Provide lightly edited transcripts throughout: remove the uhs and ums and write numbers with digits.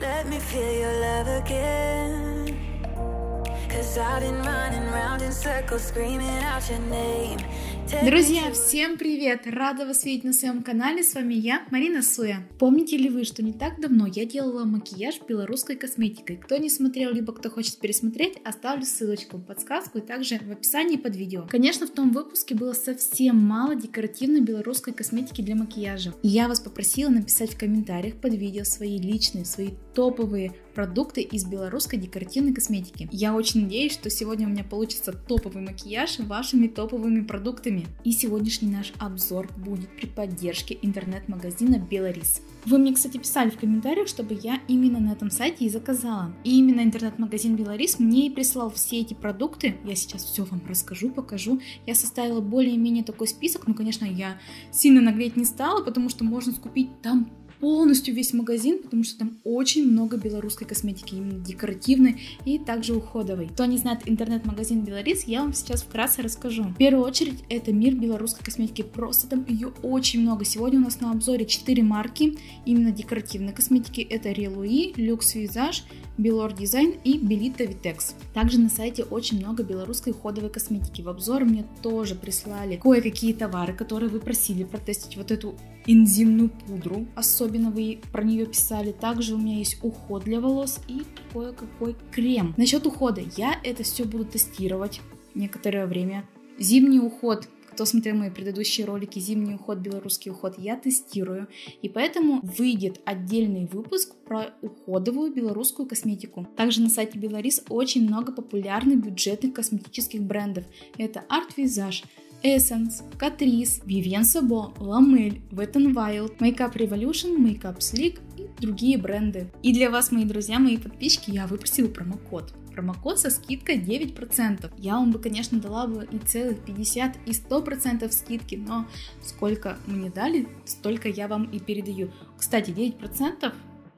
let me feel your love again. 'Cause I've been running round in circles, screaming out your name. Друзья, всем привет! Рада вас видеть на своем канале, с вами я, Марина Суя. Помните ли вы, что не так давно я делала макияж белорусской косметикой? Кто не смотрел, либо кто хочет пересмотреть, оставлю ссылочку, подсказку и также в описании под видео. Конечно, в том выпуске было совсем мало декоративной белорусской косметики для макияжа. И я вас попросила написать в комментариях под видео свои личные, свои топовые продукты из белорусской декоративной косметики. Я очень надеюсь, что сегодня у меня получится топовый макияж вашими топовыми продуктами. И сегодняшний наш обзор будет при поддержке интернет-магазина Беларис. Вы мне, кстати, писали в комментариях, чтобы я именно на этом сайте и заказала. И именно интернет-магазин Беларис мне и прислал все эти продукты. Я сейчас все вам расскажу, покажу. Я составила более-менее такой список, но, конечно, я сильно наглеть не стала, потому что можно скупить там полностью весь магазин, потому что там очень много белорусской косметики, именно декоративной и также уходовой. Кто не знает интернет-магазин Беларис, я вам сейчас вкратце расскажу. В первую очередь, это мир белорусской косметики, просто там ее очень много. Сегодня у нас на обзоре 4 марки именно декоративной косметики. Это Релуи, Люкс Визаж, Белор Дизайн и Белита Витекс. Также на сайте очень много белорусской уходовой косметики. В обзор мне тоже прислали кое-какие товары, которые вы просили протестить. Вот эту энзимную пудру, особенно вы про нее писали. Также у меня есть уход для волос и кое-какой крем. Насчет ухода, я это все буду тестировать некоторое время. Зимний уход, кто смотрел мои предыдущие ролики, зимний уход, белорусский уход, я тестирую. И поэтому выйдет отдельный выпуск про уходовую белорусскую косметику. Также на сайте Беларис очень много популярных бюджетных косметических брендов. Это Art Visage, Essence, Catrice, Vivienne Sabo, Lamel, Wet n Wild, Makeup Revolution, Makeup Slick и другие бренды. И для вас, мои друзья, мои подписчики, я выпросила промокод. Промокод со скидкой 9%. Я вам бы, конечно, дала бы и целых 50, и 100% скидки, но сколько мне дали, столько я вам и передаю. Кстати, 9%,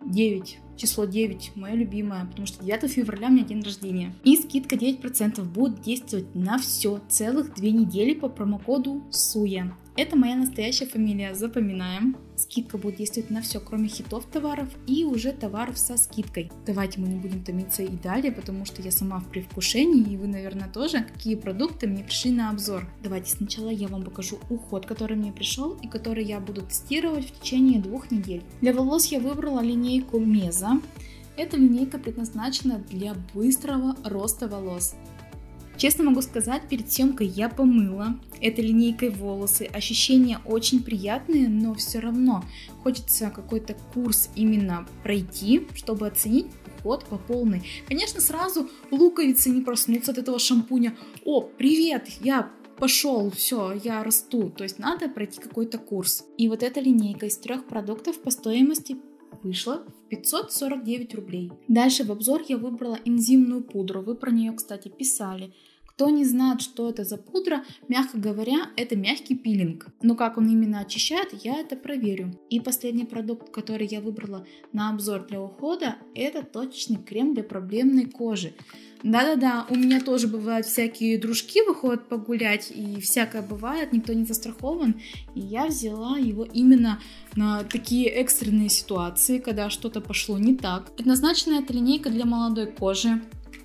9, число 9, мое любимое, потому что 9 февраля у меня день рождения. И скидка 9% будет действовать на все, целых 2 недели по промокоду СУЯ. Это моя настоящая фамилия, запоминаем. Скидка будет действовать на все, кроме хитов товаров и уже товаров со скидкой. Давайте мы не будем томиться и далее, потому что я сама в предвкушении, и вы, наверное, тоже, какие продукты мне пришли на обзор. Давайте сначала я вам покажу уход, который мне пришел и который я буду тестировать в течение 2 недель. Для волос я выбрала линейку Меза. Эта линейка предназначена для быстрого роста волос. Честно могу сказать, перед съемкой я помыла этой линейкой волосы. Ощущения очень приятные, но все равно хочется какой-то курс именно пройти, чтобы оценить уход по полной. Конечно, сразу луковицы не проснутся от этого шампуня. О, привет, я пошел, все, я расту. То есть надо пройти какой-то курс. И вот эта линейка из 3 продуктов по стоимости вышла в 549 рублей. Дальше в обзор я выбрала энзимную пудру. Вы про нее, кстати, писали. Кто не знает, что это за пудра, мягко говоря, это мягкий пилинг. Но как он именно очищает, я это проверю. И последний продукт, который я выбрала на обзор для ухода, это точечный крем для проблемной кожи. Да-да-да, у меня тоже бывают всякие дружки, выходят погулять, и всякое бывает, никто не застрахован. И я взяла его именно на такие экстренные ситуации, когда что-то пошло не так. Предназначена эта линейка для молодой кожи.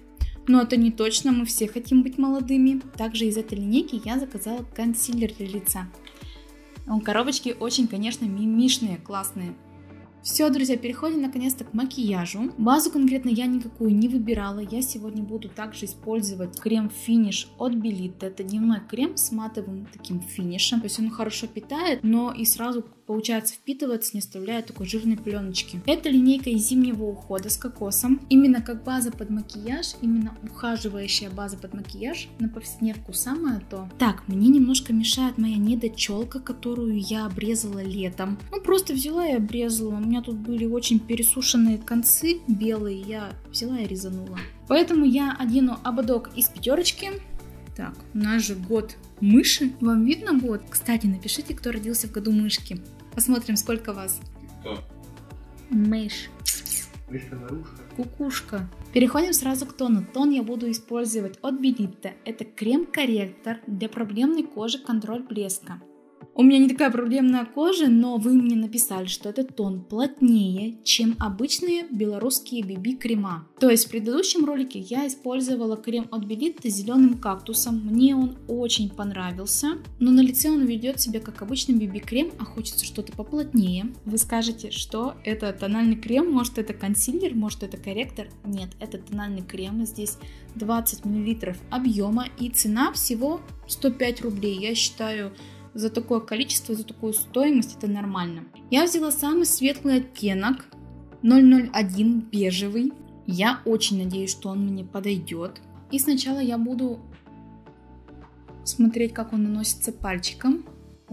Но это не точно, мы все хотим быть молодыми. Также из этой линейки я заказала консилер для лица. Коробочки очень, конечно, мимишные, классные. Все, друзья, переходим наконец-то к макияжу. Базу конкретно я никакую не выбирала. Я сегодня буду также использовать крем финиш от Белита. Это дневной крем с матовым таким финишем. То есть он хорошо питает, но и сразу получается впитываться, не оставляя такой жирной пленочки. Это линейка из зимнего ухода с кокосом. Именно как база под макияж, именно ухаживающая база под макияж на повседневку самое то. Так, мне немножко мешает моя недочелка, которую я обрезала летом. Просто взяла и обрезала. У меня тут были очень пересушенные концы белые, я взяла и резанула. Поэтому я одену ободок из 5. Так, у нас же год мыши. Вам видно год? Кстати, напишите, кто родился в году мышки. Посмотрим, сколько вас. Кто? Мышь. Мышка-нарушка. Кукушка. Переходим сразу к тону. Тон я буду использовать от Белита. Это крем-корректор для проблемной кожи, контроль блеска. У меня не такая проблемная кожа, но вы мне написали, что этот тон плотнее, чем обычные белорусские BB-крема. То есть в предыдущем ролике я использовала крем от Belite с зеленым кактусом. Мне он очень понравился, но на лице он ведет себя как обычный BB-крем, а хочется что-то поплотнее. Вы скажете, что это тональный крем, может это консилер, может это корректор? Нет, это тональный крем. Здесь 20 мл объема и цена всего 105 рублей. Я считаю, за такое количество, за такую стоимость это нормально. Я взяла самый светлый оттенок 001 бежевый. Я очень надеюсь, что он мне подойдет. И сначала я буду смотреть, как он наносится пальчиком.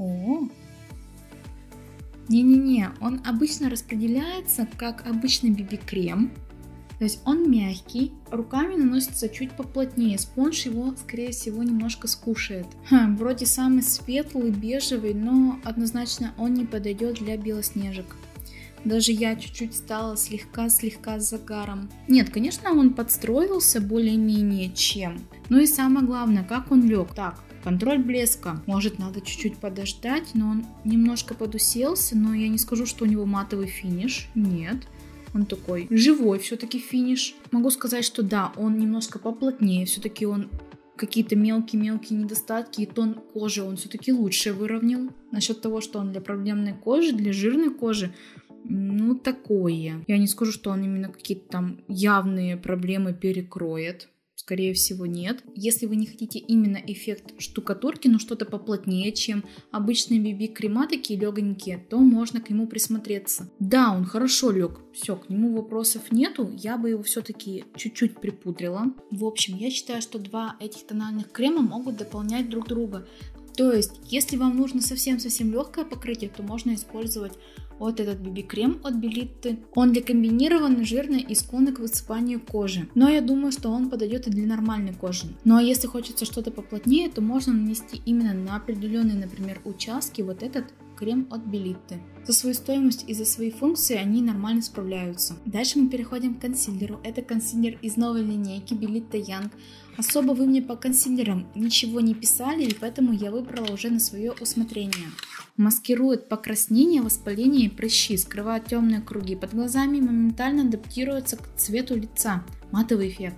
Не-не-не, он обычно распределяется как обычный BB-крем. То есть он мягкий, руками наносится чуть поплотнее, спонж его, скорее всего, немножко скушает. Вроде самый светлый, бежевый, но однозначно он не подойдет для белоснежек. Даже я чуть-чуть стала слегка с загаром. Нет, конечно, он подстроился более-менее чем. Ну и самое главное, как он лег. Так, контроль блеска. Может, надо чуть-чуть подождать, но он немножко подуселся, но я не скажу, что у него матовый финиш. Нет. Он такой живой все-таки финиш. Могу сказать, что да, он немножко поплотнее. Все-таки он какие-то мелкие-мелкие недостатки. И тон кожи он все-таки лучше выровнял. Насчет того, что он для проблемной кожи, для жирной кожи, ну такое. Я не скажу, что он именно какие-то там явные проблемы перекроет. Скорее всего, нет. Если вы не хотите именно эффект штукатурки, но что-то поплотнее, чем обычные BB-крема, такие легонькие, то можно к нему присмотреться. Да, он хорошо лег. Все, к нему вопросов нету. Я бы его все-таки чуть-чуть припудрила. В общем, я считаю, что два этих тональных крема могут дополнять друг друга. То есть, если вам нужно совсем-совсем легкое покрытие, то можно использовать вот этот BB-крем от Belite. Он для комбинированной, жирной и склонной к высыпанию кожи. Но я думаю, что он подойдет и для нормальной кожи. Ну а если хочется что-то поплотнее, то можно нанести именно на определенные, например, участки вот этот крем от Belite. За свою стоимость и за свои функции они нормально справляются. Дальше мы переходим к консилеру. Это консилер из новой линейки Belite Young. Особо вы мне по консилерам ничего не писали, и поэтому я выбрала уже на свое усмотрение. Маскирует покраснение, воспаление и прыщи, скрывает темные круги под глазами и моментально адаптируется к цвету лица. Матовый эффект.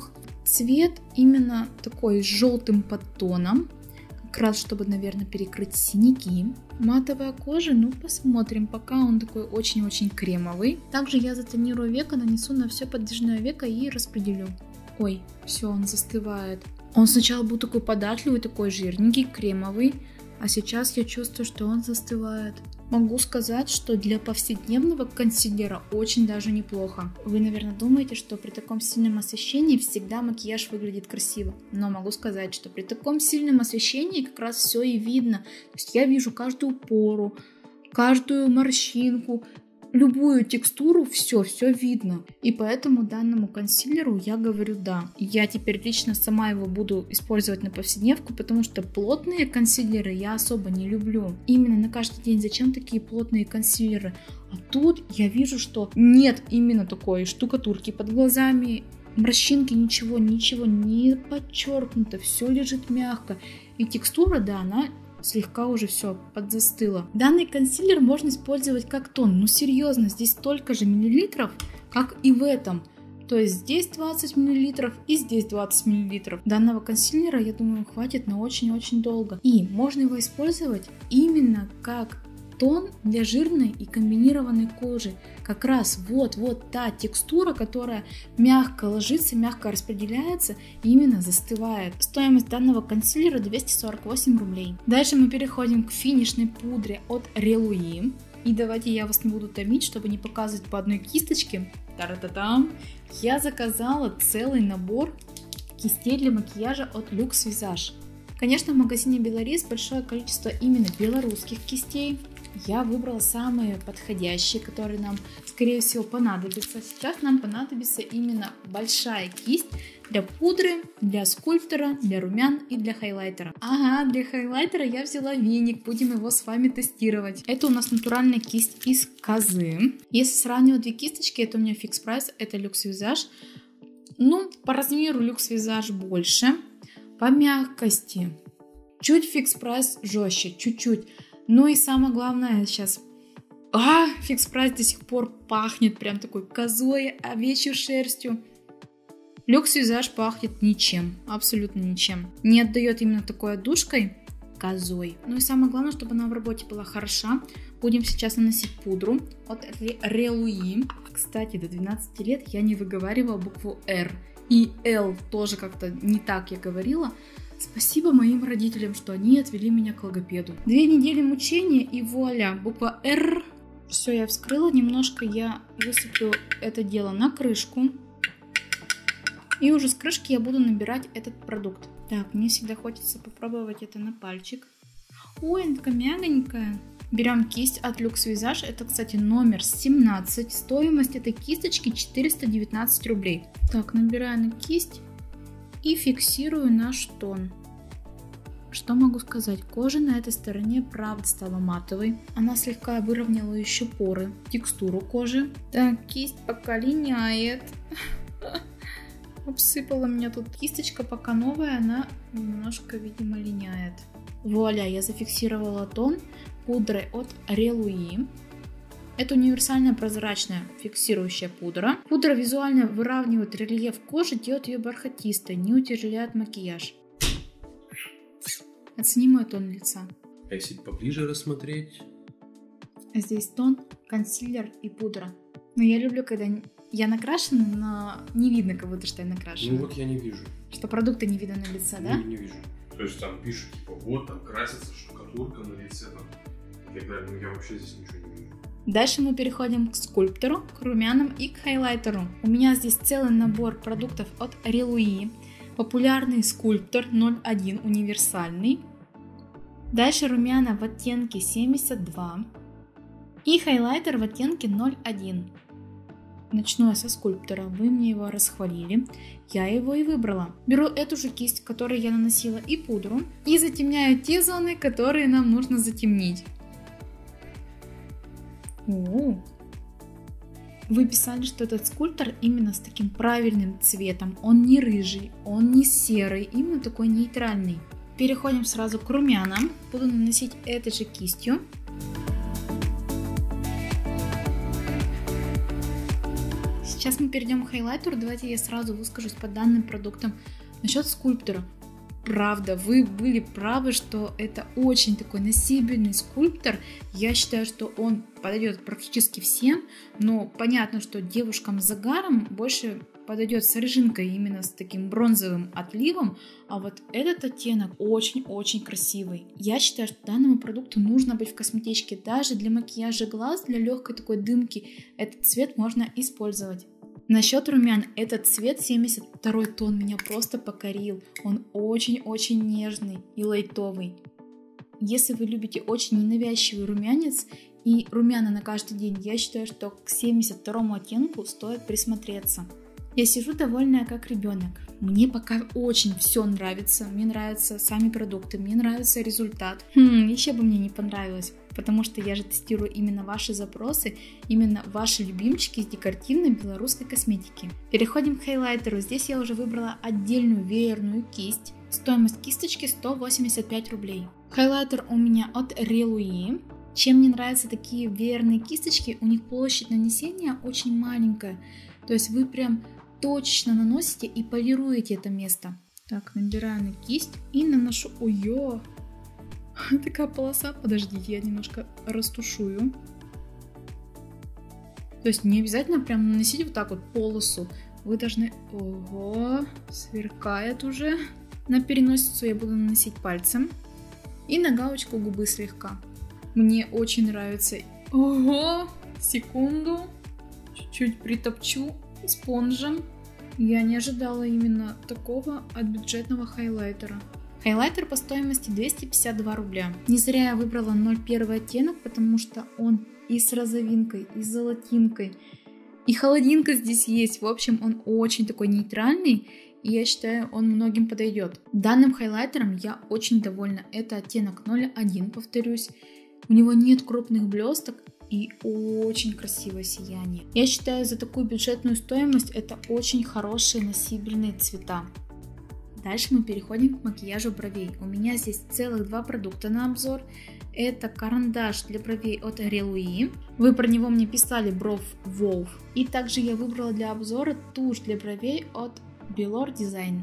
Цвет именно такой с желтым подтоном. Как раз, чтобы, наверное, перекрыть синяки. Матовая кожа, ну посмотрим, пока он такой очень-очень кремовый. Также я затонирую веко, нанесу на все подвижное веко и распределю. Ой, все, он застывает. Он сначала был такой податливый, такой жирненький, кремовый, а сейчас я чувствую, что он застывает. Могу сказать, что для повседневного консилера очень даже неплохо. Вы, наверное, думаете, что при таком сильном освещении всегда макияж выглядит красиво. Но могу сказать, что при таком сильном освещении как раз все и видно. То есть я вижу каждую пору, каждую морщинку, любую текстуру, все видно. И поэтому данному консилеру я говорю да. Я теперь лично сама его буду использовать на повседневку, потому что плотные консилеры я особо не люблю. Именно на каждый день зачем такие плотные консилеры? А тут я вижу, что нет именно такой штукатурки под глазами, морщинки, ничего не подчеркнуто, все лежит мягко. И текстура, да, она слегка уже все подзастыло. Данный консилер можно использовать как тон. Ну серьезно, здесь столько же миллилитров, как и в этом. То есть здесь 20 мл и здесь 20 мл. Данного консилера, я думаю, хватит на очень-очень долго. И можно его использовать именно как тон для жирной и комбинированной кожи. Как раз вот та текстура, которая мягко ложится, мягко распределяется и именно застывает. Стоимость данного консилера 248 рублей. Дальше мы переходим к финишной пудре от Reluí. И давайте я вас не буду томить, чтобы не показывать по одной кисточке. Та-ра-та-там! Я заказала целый набор кистей для макияжа от Luxe Visage. Конечно, в магазине Беларис большое количество именно белорусских кистей. Я выбрала самые подходящие, которые нам, скорее всего, понадобятся. Сейчас нам понадобится именно большая кисть для пудры, для скульптора, для румян и для хайлайтера. Ага, для хайлайтера я взяла веник, будем его с вами тестировать. Это у нас натуральная кисть из козы. Если сравнивать две кисточки, это у меня Fix Price, это Luxe Visage. Ну, по размеру Luxe Visage больше, по мягкости чуть Fix Price жестче, чуть-чуть. Ну и самое главное сейчас... Фикс Прайс до сих пор пахнет прям такой козой, овечьей шерстью. Люкс Визаж пахнет ничем, абсолютно ничем. Не отдает именно такой отдушкой, козой. Ну и самое главное, чтобы она в работе была хороша. Будем сейчас наносить пудру от Релуи. Кстати, до 12 лет я не выговаривала букву R. И L тоже как-то не так я говорила. Спасибо моим родителям, что они отвели меня к логопеду. 2 недели мучения и вуаля, буква R. Все, я вскрыла, немножко я высыплю это дело на крышку. И уже с крышки я буду набирать этот продукт. Так, мне всегда хочется попробовать это на пальчик. Ой, она такая мягонькая. Берем кисть от Люкс Визаж. Это, кстати, номер 17. Стоимость этой кисточки 419 рублей. Так, набираю на кисть и фиксирую наш тон. Что могу сказать? Кожа на этой стороне правда стала матовой. Она слегка выровняла еще поры, текстуру кожи. Так, кисть пока линяет. Обсыпала меня тут кисточка, пока новая, она немножко, видимо, линяет. Вуаля, я зафиксировала тон пудрой от Релуи. Это универсальная прозрачная фиксирующая пудра. Пудра визуально выравнивает рельеф кожи, делает ее бархатистой, не утяжеляет макияж. Оцени мой тон лица. А если поближе рассмотреть? Здесь тон, консилер и пудра. Но я люблю, когда я накрашена, но не видно, как будто что я накрашена. Ну вот я не вижу. Что продукта не видно на лице, да? Не вижу. То есть там пишут, типа, вот там красится штукатурка на лице там, и так далее. Но я вообще здесь ничего не вижу. Дальше мы переходим к скульптору, к румянам и к хайлайтеру. У меня здесь целый набор продуктов от Релуи. Популярный скульптор 01 универсальный. Дальше румяна в оттенке 72 и хайлайтер в оттенке 01. Начну я со скульптора, вы мне его расхвалили, я его и выбрала. Беру эту же кисть, которой я наносила и пудру, и затемняю те зоны, которые нам нужно затемнить. Вы писали, что этот скульптор именно с таким правильным цветом. Он не рыжий, он не серый, именно такой нейтральный. Переходим сразу к румянам. Буду наносить этой же кистью. Сейчас мы перейдем к хайлайтеру. Давайте я сразу выскажусь по данным продуктам. Насчет скульптора. Правда, вы были правы, что это очень такой носибельный скульптор. Я считаю, что он подойдет практически всем, но понятно, что девушкам с загаром больше подойдет с рыжинкой, именно с таким бронзовым отливом, а вот этот оттенок очень-очень красивый. Я считаю, что данному продукту нужно быть в косметичке, даже для макияжа глаз, для легкой такой дымки этот цвет можно использовать. Насчет румян, этот цвет 72 тон меня просто покорил. Он очень-очень нежный и лайтовый. Если вы любите очень ненавязчивый румянец и румяна на каждый день, я считаю, что к 72 оттенку стоит присмотреться. Я сижу довольная как ребенок. Мне пока очень все нравится. Мне нравятся сами продукты, мне нравится результат. Еще бы мне не понравилось, потому что я же тестирую именно ваши запросы, именно ваши любимчики из декоративной белорусской косметики. Переходим к хайлайтеру. Здесь я уже выбрала отдельную веерную кисть. Стоимость кисточки 185 рублей. Хайлайтер у меня от Релуи. Чем мне нравятся такие веерные кисточки, у них площадь нанесения очень маленькая. То есть вы прям точечно наносите и полируете это место. Так, набираю на кисть и наношу... Ой-ё! Такая полоса, подождите, я немножко растушую. То есть не обязательно прям наносить вот так вот полосу. Вы должны... Ого! Сверкает уже. На переносицу я буду наносить пальцем. И на галочку губы слегка. Мне очень нравится. Ого! Секунду. Чуть-чуть притопчу спонжем. Я не ожидала именно такого от бюджетного хайлайтера. Хайлайтер по стоимости 252 рубля. Не зря я выбрала 01 оттенок, потому что он и с розовинкой, и с золотинкой, и холодинка здесь есть. В общем, он очень такой нейтральный, и я считаю, он многим подойдет. Данным хайлайтером я очень довольна. Это оттенок 01, повторюсь. У него нет крупных блесток и очень красивое сияние. Я считаю, за такую бюджетную стоимость это очень хорошие носибельные цвета. Дальше мы переходим к макияжу бровей. У меня здесь целых 2 продукта на обзор. Это карандаш для бровей от Релуи. Вы про него мне писали, Brow Wow. И также я выбрала для обзора тушь для бровей от Belor Design.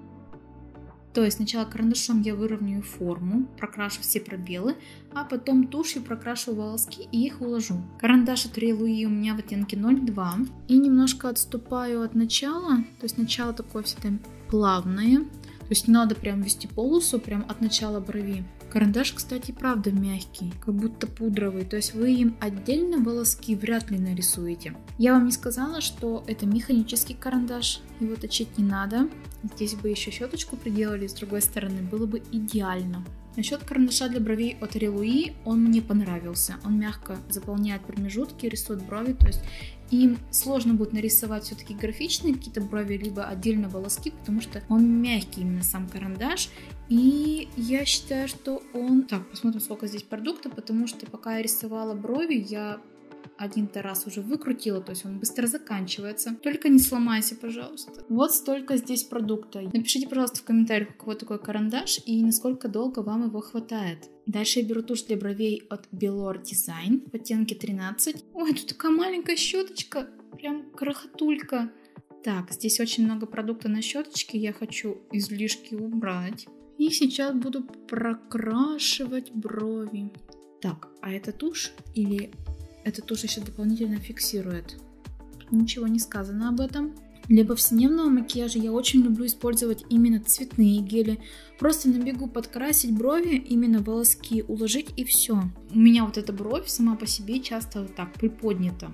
То есть сначала карандашом я выровняю форму, прокрашу все пробелы, а потом тушью прокрашу волоски и их уложу. Карандаш от Релуи у меня в оттенке 02. И немножко отступаю от начала, то есть начало такое всегда плавное. То есть не надо прям вести полосу прям от начала брови. Карандаш, кстати, правда мягкий, как будто пудровый, то есть вы им отдельно волоски вряд ли нарисуете. Я вам не сказала, что это механический карандаш, его точить не надо. Здесь бы еще щеточку приделали с другой стороны, было бы идеально. Насчет карандаша для бровей от Релуи, он мне понравился. Он мягко заполняет промежутки, рисует брови, то есть им сложно будет нарисовать все-таки графичные какие-то брови, либо отдельно волоски, потому что он мягкий именно сам карандаш. И я считаю, что он... Так, посмотрим, сколько здесь продукта, потому что пока я рисовала брови, я один-то раз уже выкрутила, то есть он быстро заканчивается. Только не сломайся, пожалуйста. Вот столько здесь продукта. Напишите, пожалуйста, в комментариях, у кого такой карандаш и насколько долго вам его хватает. Дальше я беру тушь для бровей от Belor Design в оттенке 13. Ой, тут такая маленькая щеточка, прям крохотулька. Так, здесь очень много продукта на щеточке, я хочу излишки убрать. И сейчас буду прокрашивать брови. Так, а это тушь или... Эта тушь еще дополнительно фиксирует. Ничего не сказано об этом. Для повседневного макияжа я очень люблю использовать именно цветные гели. Просто на бегу подкрасить брови, именно волоски уложить и все. У меня вот эта бровь сама по себе часто вот так приподнята.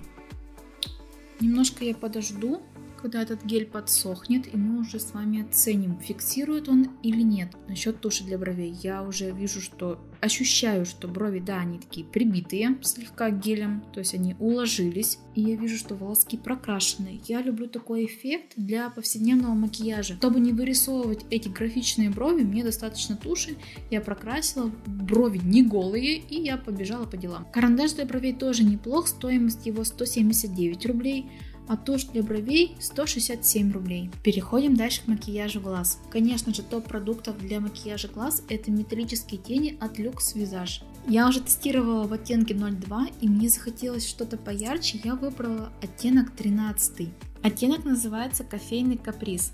Немножко я подожду, когда этот гель подсохнет, и мы уже с вами оценим, фиксирует он или нет. Насчет туши для бровей я уже вижу, что ощущаю, что брови, да, они такие прибитые слегка гелем, то есть они уложились, и я вижу, что волоски прокрашены. Я люблю такой эффект для повседневного макияжа. Чтобы не вырисовывать эти графичные брови, мне достаточно туши, я прокрасила, брови не голые, и я побежала по делам. Карандаш для бровей тоже неплох, стоимость его 179 рублей. А тушь для бровей 167 рублей. Переходим дальше к макияжу глаз. Конечно же, топ продуктов для макияжа глаз — это металлические тени от Lux Visage. Я уже тестировала в оттенке 02 и мне захотелось что-то поярче, я выбрала оттенок 13. Оттенок называется кофейный каприз.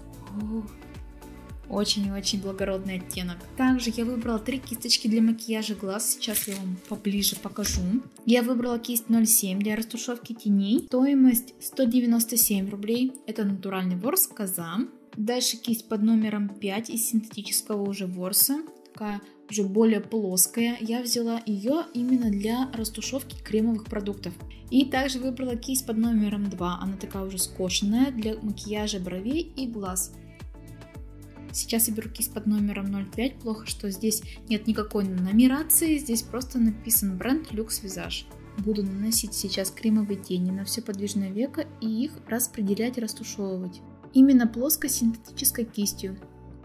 Очень-очень благородный оттенок. Также я выбрала 3 кисточки для макияжа глаз. Сейчас я вам поближе покажу. Я выбрала кисть 07 для растушевки теней. Стоимость 197 рублей. Это натуральный ворс Коза. Дальше кисть под номером 5 из синтетического уже ворса. Такая уже более плоская. Я взяла ее именно для растушевки кремовых продуктов. И также выбрала кисть под номером 2. Она такая уже скошенная для макияжа бровей и глаз. Сейчас я беру кисть под номером 05. Плохо, что здесь нет никакой нумерации. Здесь просто написан бренд Lux Visage. Буду наносить сейчас кремовые тени на все подвижное веко и их распределять, растушевывать. Именно плоской синтетической кистью.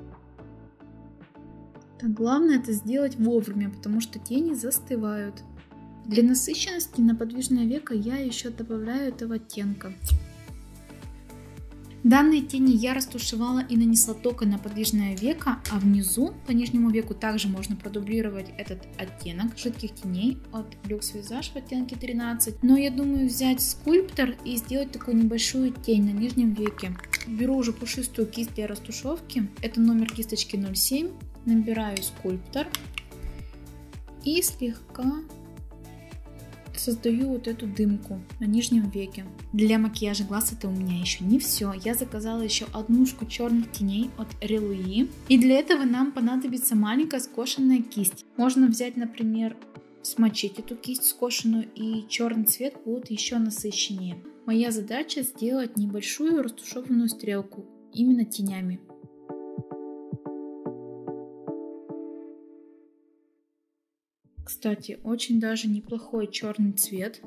Так, главное это сделать вовремя, потому что тени застывают. Для насыщенности на подвижное веко я еще добавляю этого оттенка. Данные тени я растушевала и нанесла только на подвижное веко, а внизу по нижнему веку также можно продублировать этот оттенок жидких теней от Lux Visage в оттенке 13. Но я думаю взять скульптор и сделать такую небольшую тень на нижнем веке. Беру уже пушистую кисть для растушевки, это номер кисточки 07, набираю скульптор и слегка создаю вот эту дымку на нижнем веке. Для макияжа глаз это у меня еще не все. Я заказала еще однушку черных теней от Релуи. И для этого нам понадобится маленькая скошенная кисть. Можно взять, например, смочить эту кисть скошенную, и черный цвет будет еще насыщеннее. Моя задача сделать небольшую растушеванную стрелку именно тенями. Кстати, очень даже неплохой черный цвет.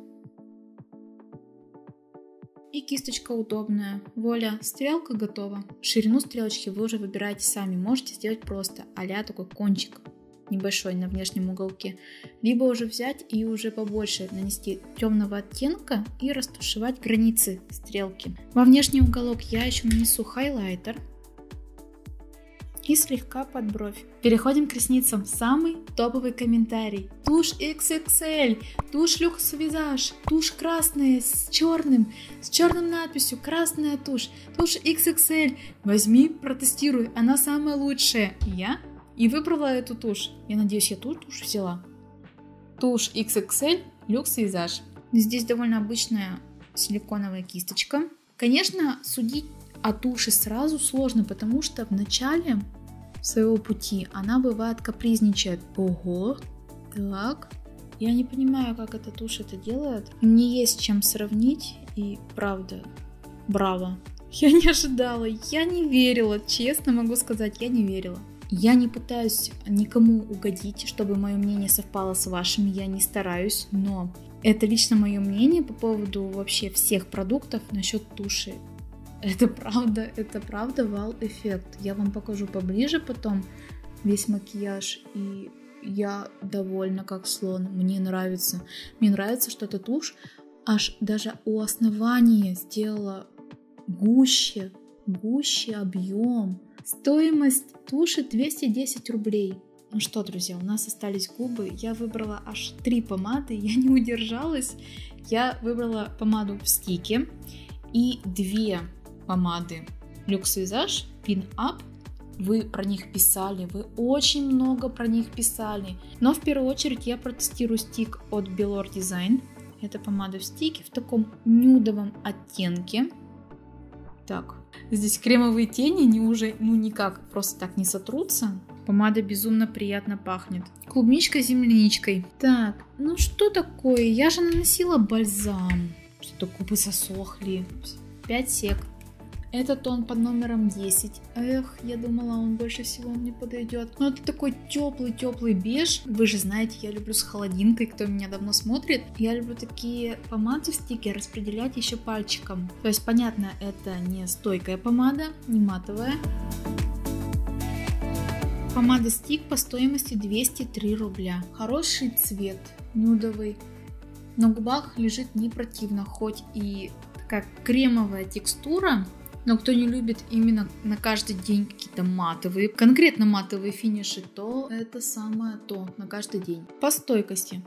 И кисточка удобная. Вуаля, стрелка готова. Ширину стрелочки вы уже выбираете сами. Можете сделать просто а-ля такой кончик небольшой на внешнем уголке. Либо уже взять и уже побольше нанести темного оттенка и растушевать границы стрелки. Во внешний уголок я еще нанесу хайлайтер. и слегка под бровь. Переходим к ресницам. Самый топовый комментарий. Тушь XXL, тушь Luxe Visage, тушь красная с черным надписью, красная тушь XXL. Возьми, протестируй, она самая лучшая. Я и выбрала эту тушь. Я надеюсь, я ту тушь взяла. Тушь XXL Luxe Visage. Здесь довольно обычная силиконовая кисточка. Конечно, судить о туши сразу сложно, потому что в начале своего пути она бывает капризничает. Ого, так, я не понимаю, как эта тушь это делает. Мне есть чем сравнить, и правда, браво. Я не ожидала, я не верила, честно могу сказать, я не верила. Я не пытаюсь никому угодить, чтобы мое мнение совпало с вашим, я не стараюсь, но это лично мое мнение по поводу вообще всех продуктов насчет туши. Это правда вау-эффект. Я вам покажу поближе потом весь макияж, и я довольна как слон. Мне нравится, что эта тушь аж даже у основания сделала гуще объем. Стоимость туши 210 рублей. Ну что, друзья, у нас остались губы. Я выбрала аж 3 помады, я не удержалась. Я выбрала помаду в стике и 2 помады Luxe Visage Pin Up. Вы про них писали, вы очень много про них писали. Но в первую очередь я протестирую стик от Belor Design. Это помада в стике в таком нюдовом оттенке. Так, здесь кремовые тени, они уже никак просто так не сотрутся. Помада безумно приятно пахнет. Клубничка с земляничкой. Так, ну что такое? Я же наносила бальзам. Что-то губы засохли. 5 сек. Это тон под номером 10. Эх, я думала, он больше всего мне подойдет. Но это такой теплый беж. Вы же знаете, я люблю с холодинкой, кто меня давно смотрит. Я люблю такие помады в стике распределять еще пальчиком. То есть, понятно, это не стойкая помада, не матовая. Помада стик по стоимости 203 рубля. Хороший цвет, нюдовый. На губах лежит не противно, хоть и такая кремовая текстура. Но кто не любит именно на каждый день какие-то матовые, конкретно матовые финиши, то это самое то на каждый день. По стойкости.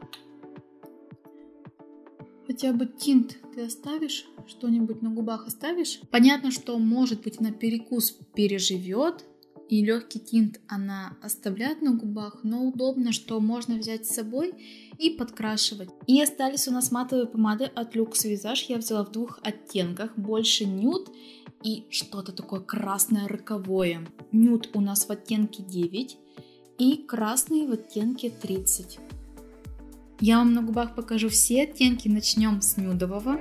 Хотя бы тинт ты оставишь, что-нибудь на губах оставишь. Понятно, что может быть на перекус переживет, и легкий тинт она оставляет на губах, но удобно, что можно взять с собой и подкрашивать. И остались у нас матовые помады от Luxe Visage. Я взяла в 2 оттенках, больше нюд и что-то такое красное роковое. Нюд у нас в оттенке 9 и красный в оттенке 30. Я вам на губах покажу все оттенки, начнем с нюдового.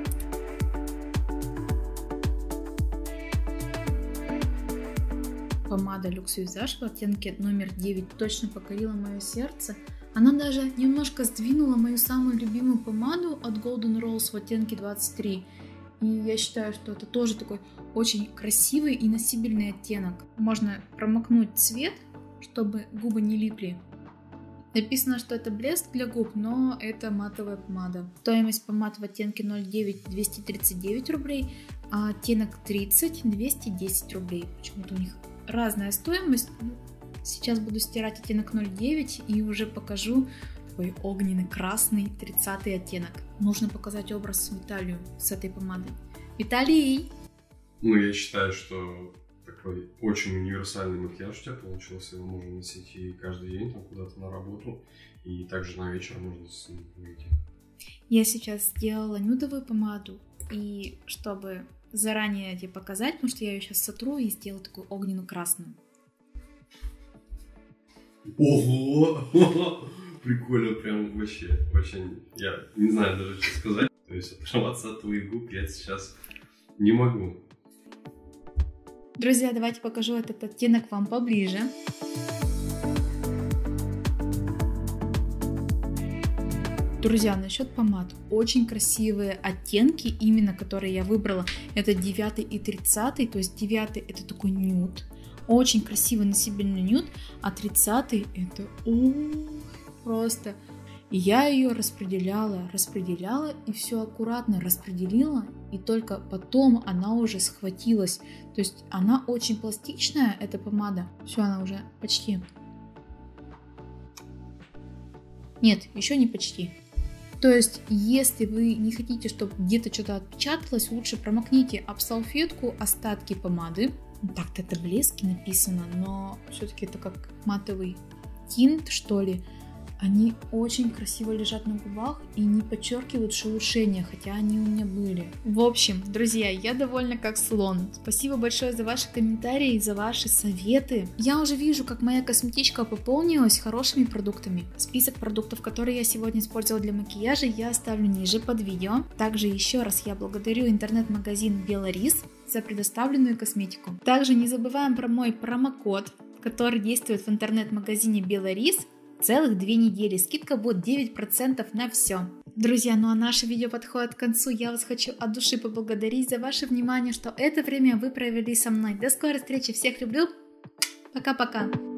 Помада Luxe Visage в оттенке номер 9 точно покорила мое сердце. Она даже немножко сдвинула мою самую любимую помаду от Golden Rose в оттенке 23. И я считаю, что это тоже такой очень красивый и носибельный оттенок. Можно промокнуть цвет, чтобы губы не липли. Написано, что это блеск для губ, но это матовая помада. Стоимость помад в оттенке 09 239 рублей, а оттенок 30 210 рублей. Почему-то у них разная стоимость. Сейчас буду стирать оттенок 09 и уже покажу такой огненный красный 30 оттенок. Нужно показать образ Виталию с этой помадой. Виталий! Ну, я считаю, что такой очень универсальный макияж у тебя получился. Его можно носить и каждый день, там, куда-то на работу, и также на вечер можно с ним выйти. Я сейчас сделала нюдовую помаду, и чтобы заранее тебе показать, потому что я ее сейчас сотру и сделаю такую огненно-красную. Ого! Прикольно, прям вообще. Очень, я не знаю даже, что сказать. То есть оторваться от твоих губ я сейчас не могу. Друзья, давайте покажу этот оттенок вам поближе. Друзья, насчет помад. Очень красивые оттенки, именно которые я выбрала. Это 9 и 30. То есть 9 это такой нюд. Очень красивый носибельный нюд. А 30 это И я ее распределяла и все аккуратно распределила и только потом она уже схватилась. То есть она очень пластичная, эта помада. Все, она уже почти. Нет, еще не почти. То есть, если вы не хотите, чтобы где-то что-то отпечаталось, лучше промокните об салфетку остатки помады. Так-то это блески написано, но все-таки это как матовый тинт, что ли. Они очень красиво лежат на губах и не подчеркивают шелушения, хотя они у меня были. В общем, друзья, я довольна как слон. Спасибо большое за ваши комментарии и за ваши советы. Я уже вижу, как моя косметичка пополнилась хорошими продуктами. Список продуктов, которые я сегодня использовала для макияжа, я оставлю ниже под видео. Также еще раз я благодарю интернет-магазин Беларис за предоставленную косметику. Также не забываем про мой промокод, который действует в интернет-магазине Беларис. Целых 2 недели. Скидка будет 9% на все. Друзья, ну а наше видео подходит к концу. Я вас хочу от души поблагодарить за ваше внимание, что это время вы провели со мной. До скорой встречи. Всех люблю. Пока-пока.